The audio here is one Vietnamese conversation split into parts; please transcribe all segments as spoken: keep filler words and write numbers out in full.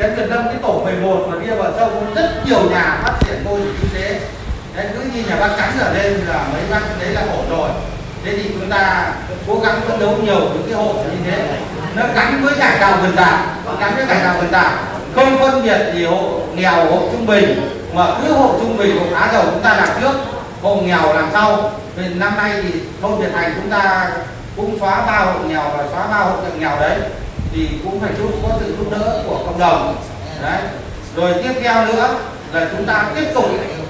trấn Việt Lâm cái tổ mười một mà đi vào sâu rất nhiều nhà phát triển mô hình kinh tế. Đấy, cứ như nhà bác Trắng trở lên là mấy bác đấy là ổn rồi. Thế thì chúng ta cố gắng phấn đấu nhiều những cái hộ như thế, nó gắn với cải tạo vườn tạp, gắn với cải tạo vườn tạp, không phân biệt gì hộ nghèo, hộ trung bình, mà cứ hộ trung bình, hộ khá giàu chúng ta làm trước, hộ nghèo làm sau. Vì năm nay thì thôn Việt Thành chúng ta cũng xóa ba hộ nghèo và xóa ba hộ cận nghèo đấy, thì cũng phải giúp có sự giúp đỡ của cộng đồng. Đấy. Rồi tiếp theo nữa là chúng ta tiếp tục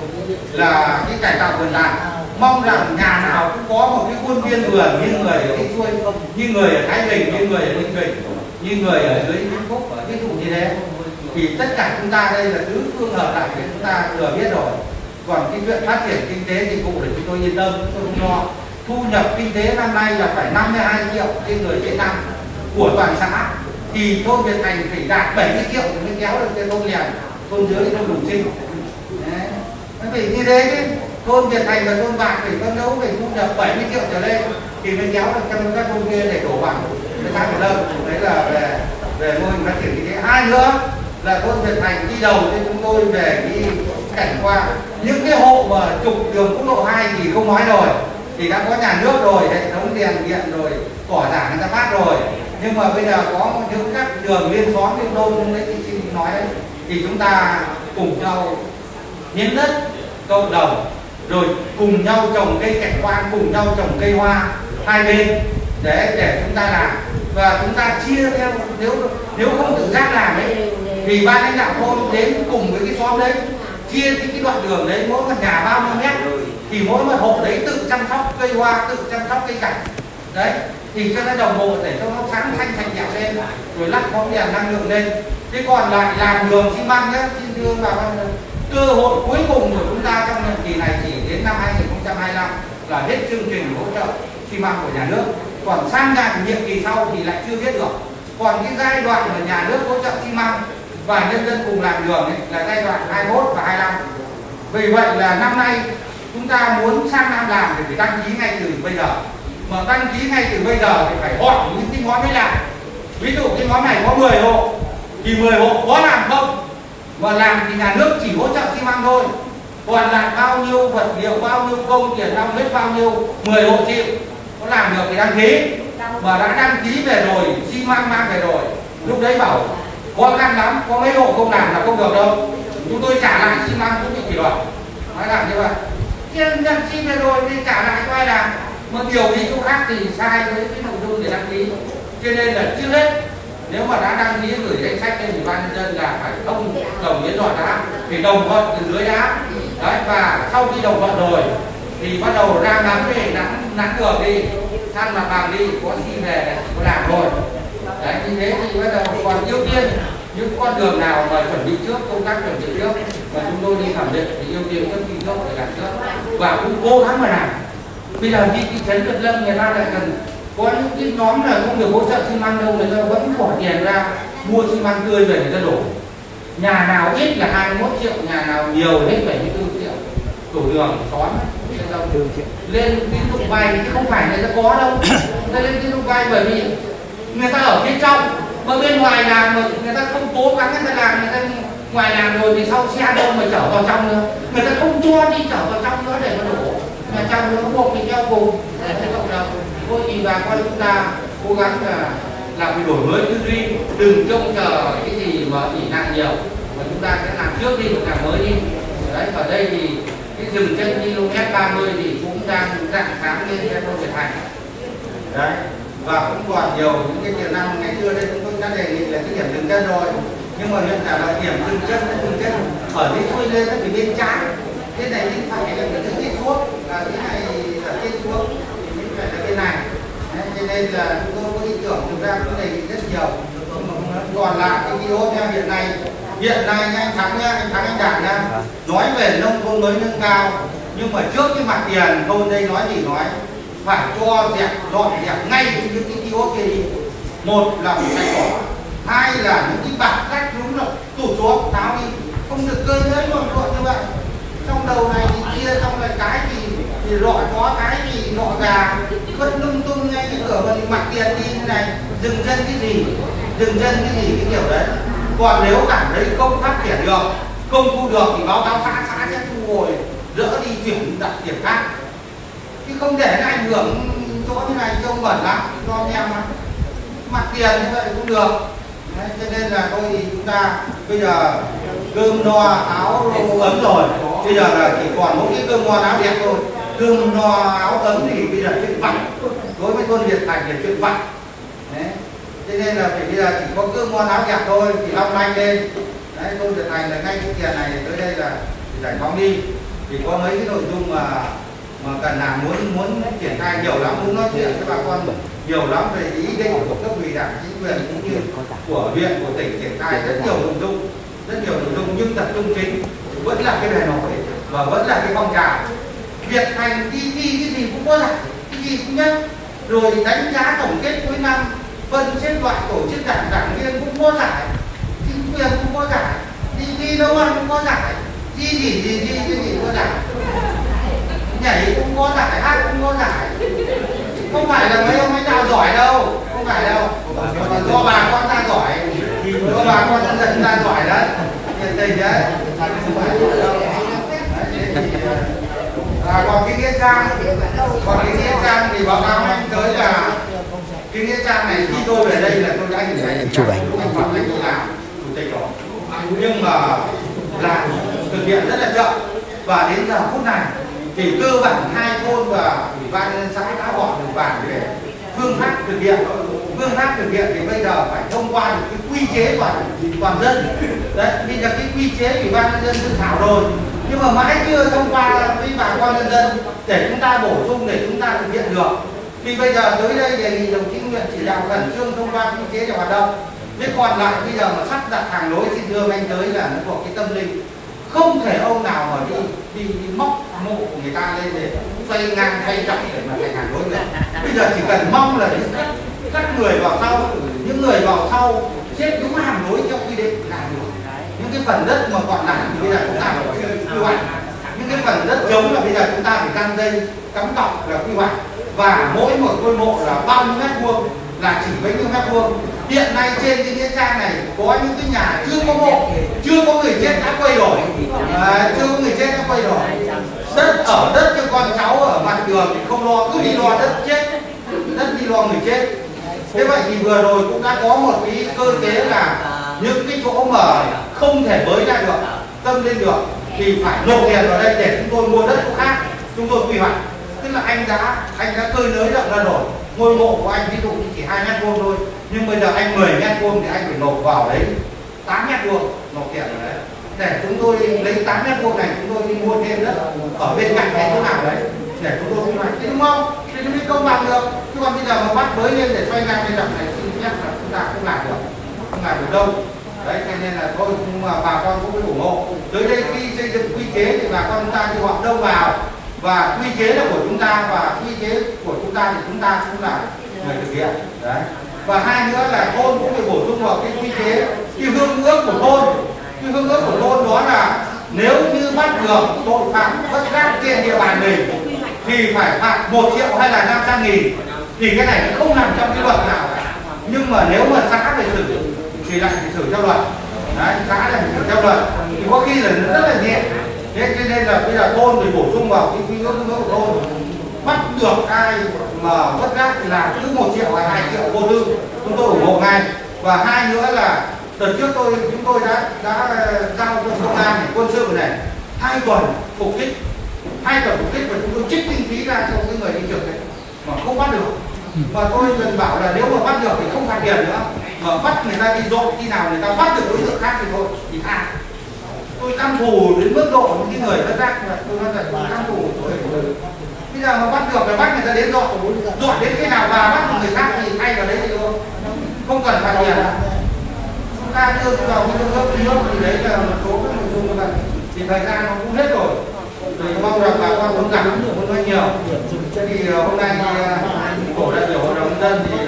là cái cải tạo vườn tạp, mong rằng nhà nào cũng có một cái khuôn viên vườn như người ở cái chuôi, như người ở Thái Bình, như người ở Ninh Bình, như người ở dưới Vĩnh Phúc, ví dụ như thế. Thì tất cả chúng ta đây là tứ phương hợp lại thì chúng ta vừa biết rồi. Còn cái chuyện phát triển kinh tế dịch vụ để chúng tôi yên tâm, chúng tôi không lo. Thu nhập kinh tế năm nay là phải năm mươi hai triệu trên người trên năm của toàn xã, thì thôn Việt Thành phải đạt bảy mươi triệu thì mới kéo được cái thôn làng, thôn dưới thôn Đồng Sinh. Đấy. Nó phải như thế chứ. Thôn Việt Thành và thôn Bạc phải phấn đấu về thu nhập bảy mươi triệu trở lên thì mới kéo được trong các thôn kia để đổ bằng cái thang Việt Lâm. Đấy là về về mô hình phát triển kinh tế. Hai nữa là thôn Việt Thành đi đầu cho chúng tôi về cái cảnh quan. Những cái hộ mà trục đường quốc lộ hai thì không nói rồi, thì đã có nhà nước rồi, hệ thống đèn điện rồi, cỏ giả người ta phát rồi. Nhưng mà bây giờ có những các đường liên xóm liên thôn đấy thì xin nói đấy, thì chúng ta cùng nhau hiến đất cộng đồng, rồi cùng nhau trồng cây cảnh quan, cùng nhau trồng cây hoa hai bên để để chúng ta làm. Và chúng ta chia theo, nếu nếu không tự giác làm đấy thì ban lãnh đạo thôn đến cùng với cái xóm đấy chia cái, cái đoạn đường đấy, mỗi một nhà bao nhiêu mét thì mỗi một hộ đấy tự chăm sóc cây hoa, tự chăm sóc cây cảnh đấy, thì cho nó đồng bộ để cho nó sáng xanh sạch đẹp lên, rồi lắp bóng đèn năng lượng lên. Thế còn lại làm đường xi măng nhé, xin thưa bà con, cơ hội cuối cùng của chúng ta trong nhiệm kỳ này chỉ đến năm hai nghìn không trăm hai mươi lăm là hết chương trình hỗ trợ xi măng của nhà nước. Còn sang ngàn nhiệm kỳ sau thì lại chưa biết được. Còn cái giai đoạn mà nhà nước hỗ trợ xi măng và nhân dân cùng làm đường ấy, là giai đoạn hai mươi mốt và hai mươi lăm. Vì vậy là năm nay chúng ta muốn sang năm làm thì phải đăng ký ngay từ bây giờ. Mà đăng ký ngay từ bây giờ thì phải hỏi những cái ngón mới làm. Ví dụ cái ngón này có mười hộ thì mười hộ có làm không? Và làm thì nhà nước chỉ hỗ trợ xi măng thôi. Còn lại bao nhiêu vật liệu, bao nhiêu công tiền năm hết bao nhiêu, mười hộ chịu. Có làm được thì đăng ký. Mà đã đăng ký về rồi, xi măng mang về rồi, lúc đấy bảo khó khăn lắm, có mấy hộ không làm là không được đâu. Chúng tôi trả lại xi măng cũng bị kỷ luật. Nói làm như vậy. Chứ nhận xi về rồi thì trả lại cho ai làm. Mà điều đi chỗ khác thì sai với cái nội dung để đăng ký. Cho nên là chưa hết, nếu mà đã đăng ký gửi danh sách lên thì ban nhân dân là phải thông đồng đến đoạn đã, thì đồng thuận từ dưới đã. Đấy, và sau khi đồng thuận rồi thì bắt đầu ra nắn về nắn nắn đường đi, săn mặt bằng đi, có xi về này, có làm rồi. Đấy, như thế thì bắt đầu còn ưu tiên những con đường nào mà chuẩn bị trước, công tác chuẩn bị trước và chúng tôi đi thẩm định thì ưu tiên trước khi trước để làm trước và cũng cố gắng mà làm. Bây giờ đi thị trấn Việt Lâm người ta lại cần có những cái nhóm là không được hỗ trợ xi măng đâu, người ta vẫn bỏ tiền ra mua xi măng tươi về người ta đổ. Nhà nào ít là hai mươi mốt triệu, nhà nào nhiều hết bảy mươi tư triệu. Đổ đường, xóm lên tín dụng vay chứ không phải người ta có đâu. Người ta lên tín dụng vay bởi vì người ta ở phía trong, mà bên ngoài làm mà người ta không cố gắng người ta làm, người ta ngoài làm rồi thì sau xe đâu mà chở vào trong nữa, người ta không cho đi chở vào trong nữa để mà đổ, mà trong nó buộc thì theo cùng để cho cộng đồng. Thôi thì bà con chúng ta cố gắng là làm cái đổi mới tư duy, đừng trông chờ cái gì mà ỷ nặng nhiều, mà chúng ta sẽ làm trước đi, làm mới đi. Đấy, ở đây thì cái dừng chân ki lô mét ba mươi thì cũng đang dạng sáng lên theo thôn Việt Thành. Đấy, và cũng còn nhiều những cái tiềm năng. Ngày xưa đây chúng tôi đã đề nghị là cái điểm dừng chân rồi, nhưng mà hiện tại là điểm dừng chân nó dừng chân ở cái xuôi lên nó phải bên trái, cái này bên phải là cái chữ ít xuống, là cái này là trên xuống thì bên phải là bên này. Đấy, cho nên là chúng tôi có ý tưởng thực ra cũng đề nghị rất nhiều. Còn lại cái ký ốt theo hiện nay hiện nay anh Thắng nhá, anh Thắng anh Đảng nhá, nói về nông thôn mới nâng cao, nhưng mà trước cái mặt tiền thôn đây nói gì nói phải cho dẹp dọn dẹp ngay những cái ký ốt kia đi. Một là phải sạch cỏ, hai là những cái bạt rác đúng là tụt xuống tháo đi, không được cơi nới luồn cuộn như vậy. Trong đầu này thì chia trong lại cái thì thì rọi có cái gì nọ gà vứt lung tung ngay cái cửa mà mặt tiền đi như này. Dừng chân cái gì, dừng chân cái gì cái kiểu đấy. Còn nếu cảm thấy không phát triển được, không thu được thì báo cáo xã, xã sẽ thu hồi, dỡ đi chuyển đặt điểm khác, chứ không để nó ảnh hưởng chỗ như này trông bẩn lắm, cho anh em mặt tiền như vậy cũng được. Đấy, cho nên là thôi thì chúng ta bây giờ cơm no áo ấm rồi, bây giờ là chỉ còn mỗi cái cơm no áo đẹp thôi. Cơm no áo ấm thì bây giờ chuyện vặt, đối với thôn Việt Thành là chuyện vặt. Đấy, cho nên là phải bây giờ chỉ có cơm no áo đẹp thôi thì long lanh lên. Đấy, thôn Việt Thành là ngay cái tiền này tới đây là giải phóng đi, thì có mấy cái nội dung mà mà cần làm muốn muốn triển khai nhiều lắm, muốn nói chuyện với bà con nhiều lắm về ý định của cấp ủy đảng chính quyền cũng như của huyện, của tỉnh triển khai rất nhiều nội dung, rất nhiều nội dung, nhưng tập trung chính vẫn là cái bề nổi và vẫn là cái phong trào. Việt Thành đi thi cái gì cũng có giải, cái gì cũng nhất, rồi đánh giá tổng kết cuối năm, phân xếp loại tổ chức đảng, đảng viên cũng có giải, chính quyền cũng có giải, đi thi nấu ăn cũng có giải, gì gì gì gì cái gì có giải, nhảy cũng có giải, hát cũng có giải. Không phải là mấy ông ấy ta giỏi đâu, không phải đâu, mà do bà con ta giỏi, do bà con nhân dân ta giỏi đấy, nhiệt tình đấy, không phải đâu. À, còn cái nghĩa trang, còn cái nghĩa trang thì báo cáo anh tới là cái nghĩa trang này khi tôi về đây là tôi đã nhìn thấy chụp ảnh lúc anh Phạm Anh tôi làm chủ tịch đó, nhưng mà làm thực hiện rất là chậm, và đến giờ phút này thì cơ bản hai thôn và ủy ban nhân dân xã đã gọi được bản để phương pháp thực hiện. Phương pháp thực hiện thì bây giờ phải thông qua được cái quy chế toàn toàn dân. Đấy, bây giờ cái quy chế ủy ban nhân dân dự thảo rồi, nhưng mà mãi chưa thông qua với bà con nhân dân để chúng ta bổ sung, để chúng ta thực hiện được. Thì bây giờ tới đây đề nghị đồng chí huyện chỉ đạo khẩn trương thông qua quy chế để hoạt động. Thế còn lại bây giờ mà sắp đặt hàng lối xin thưa anh tới là nó thuộc cái tâm linh, không thể ông nào mà đi đi, đi móc mộ của người ta lên để xoay ngang xoay chậm để mà thành hàng lối được. Bây giờ chỉ cần mong là những các, các người vào sau, những người vào sau xếp đúng hàng lối theo quy định là được. Những cái phần đất mà còn lại thì bây giờ chúng ta phải quy hoạch. Những cái phần đất trống là bây giờ chúng ta phải căng dây cắm cọc là quy hoạch, và mỗi một ngôi mộ là bao nhiêu mét vuông là chỉ bấy nhiêu mét vuông. Hiện nay trên cái nghĩa trang này có những cái nhà chưa có mộ, chưa có người chết đã quay đổi, à, chưa có người chết đã quay đổi. Đất ở đất cho con cháu ở mặt đường thì không lo, cứ đi lo đất chết, đất đi lo người chết. Thế vậy thì vừa rồi cũng đã có một cái cơ chế là những cái chỗ mà không thể bới ra được, tâm lên được thì phải nộp tiền vào đây để chúng tôi mua đất chỗ khác, chúng tôi quy hoạch. Tức là anh đã anh đã cơi nới rộng ra rồi, ngôi mộ của anh ví dụ chỉ hai mét vuông thôi, nhưng bây giờ anh mười mét vuông thì anh phải nộp vào đấy tám mét vuông, nộp tiền vào đấy để chúng tôi lấy tám mét vuông này chúng tôi đi mua thêm đất ở bên cạnh cái chỗ nào đấy để chúng tôi quy hoạch, đúng không? Thì nó mới công bằng được. Chứ còn bây giờ mà bắt bới lên để xoay ngang bên dòng này thì chắc là chúng ta không làm được, không làm được đâu. Đấy, cho nên là thôi, nhưng mà bà con cũng phải ủng hộ. Tới đây khi xây dựng quy chế thì bà con chúng ta đi họp đông vào, và quy chế là của chúng ta, và quy chế của chúng ta thì chúng ta cũng là người thực hiện. Đấy. Và hai nữa là thôn cũng phải bổ sung vào cái quy chế, cái hương ước của thôn. Cái hương ước của thôn đó là nếu như bắt được tội phạm vất vát trên địa bàn mình thì phải phạt một triệu hay là năm trăm nghìn, thì cái này không nằm trong cái luật nào cả. Nhưng mà nếu mà xã phải xử thì lại phải xử theo luật. Đấy, xã lại phải xử theo luật thì có khi là rất là nhẹ. Thế cho nên là bây giờ thôn thì bổ sung vào cái quy ước của thôn, bắt được ai mà vất vát thì là cứ một triệu hay hai triệu vô tư, chúng tôi ủng hộ ngay. Và hai nữa là đợt trước tôi chúng tôi đã đã giao cho công an này, quân sự này hai tuần phục kích, hai tuần phục kích và chúng tôi trích kinh phí ra cho cái người đi trực này mà không bắt được. Và tôi cần bảo là nếu mà bắt được thì không phạt tiền nữa, mà bắt người ta đi dọn, khi nào người ta bắt được đối tượng khác thì thôi thì tha. Tôi căm thù đến mức độ những cái người vất vát mà tôi nói là tôi căm thù tôi. Bây giờ mà bắt được là bắt người ta đến dọn, dọn đến khi nào bà bắt người khác thì thay vào đấy thì thôi, không cần phạt tiền. Chúng ta đưa vào cái nước nước thì đấy là một số các nội dung như vậy. Thì thời gian nó cũng hết rồi. Thì mong rằng bà con muốn gặp muốn nói nhiều. Thì hôm nay tổ đại biểu hội đồng nhân dân thì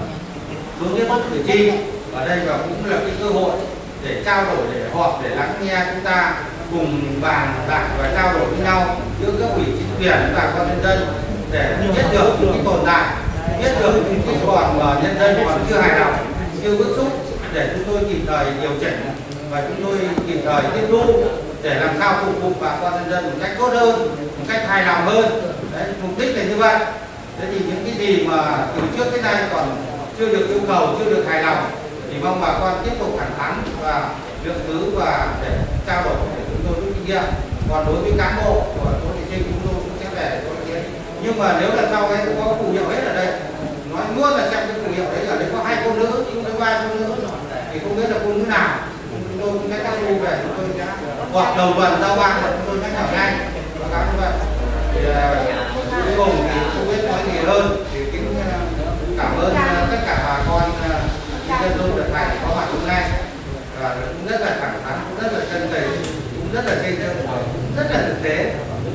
hướng đến bất cử tri ở đây, và cũng là cái cơ hội để trao đổi, để họp, để lắng nghe chúng ta cùng bàn bạc và trao đổi với nhau giữa các ủy chính quyền và con nhân dân để biết được những cái tồn tại, biết được những cái còn mà nhân dân còn chưa hài lòng, chưa bức xúc, để chúng tôi kịp thời điều chỉnh và chúng tôi kịp thời tiếp thu để làm sao phục vụ bà con nhân dân một cách tốt hơn, một cách hài lòng hơn. Đấy, mục đích là như vậy. Thế thì những cái gì mà từ trước đến nay còn chưa được yêu cầu, chưa được hài lòng thì mong bà con tiếp tục thẳng thắn và lượng thứ và để trao đổi để chúng tôi rút kinh nghiệm. Còn đối với cán bộ của chỗ thị trinh chúng tôi cũng sẽ về có ý kiến. Nhưng mà nếu là sau đấy có phù hiệu hết ở đây, nói luôn là xem cái phù hiệu đấy ở đây có hai cô nữ, nhưng với ba cô nữ thì không biết là cô nữ nào. Chúng tôi cũng sẽ các thu về, chúng tôi sẽ hoặc đầu tuần giao ban là chúng tôi sẽ nhắc ngay báo cáo như vậy. Thì cuối cùng thì không biết nói gì hơn thì kính cảm ơn tất cả bà con nhân dân được thầy có mặt hôm nay và cũng rất là thẳng thắn, cũng rất là chân tình, cũng rất là xây dựng, cũng rất là thực tế.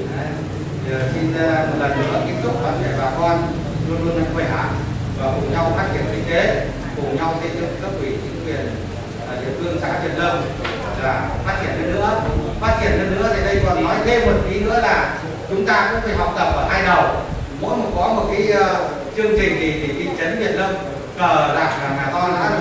Thì xin một lần nữa kính chúc toàn thể bà con luôn luôn khỏe và cùng nhau phát triển kinh tế, cùng nhau xây dựng cấp ủy chính quyền địa phương xã Việt Lâm là phát triển hơn nữa. Phát triển hơn nữa thì đây còn nói thêm một tí nữa là chúng ta cũng phải học tập ở hai đầu. Mỗi một có một cái uh, chương trình thì, thì thị trấn Việt Lâm cờ đảng là nhà to đã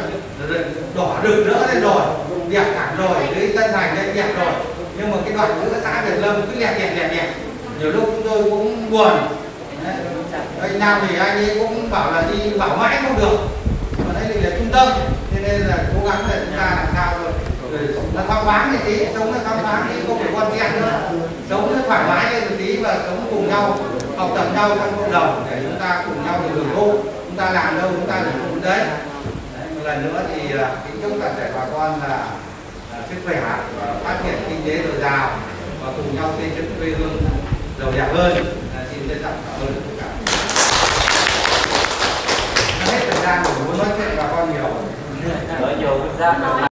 đỏ rực rỡ lên rồi, đẹp hẳn rồi, dưới Tân Thành lên đẹp rồi. Nhưng mà cái đoạn giữa xã Việt Lâm cứ đẹp đẹp đẹp đẹp. Nhiều lúc chúng tôi cũng buồn. Đấy. Anh Nam thì anh ấy cũng bảo là đi bảo mãi không được. Mà đây là trung tâm, cho nên là cố gắng để chúng ta làm sao rồi. Nó thoáng thoáng một tí, sống nó thoáng thoáng tí, không phải con chen nữa. Sống nó thoải mái lên một tí và sống cùng nhau, học tập nhau trong cộng đồng để chúng ta cùng nhau được hưởng thụ. Chúng ta làm đâu chúng ta được hưởng đấy. Đấy. Một lần nữa thì kính chúc toàn thể bà con là sức khỏe và phát triển kinh tế dồi dào và cùng nhau xây dựng quê hương giàu đẹp hơn. À, xin trân trọng cảm ơn tất cả. Hết thời gian của muốn nói chuyện bà con nhiều. Nói nhiều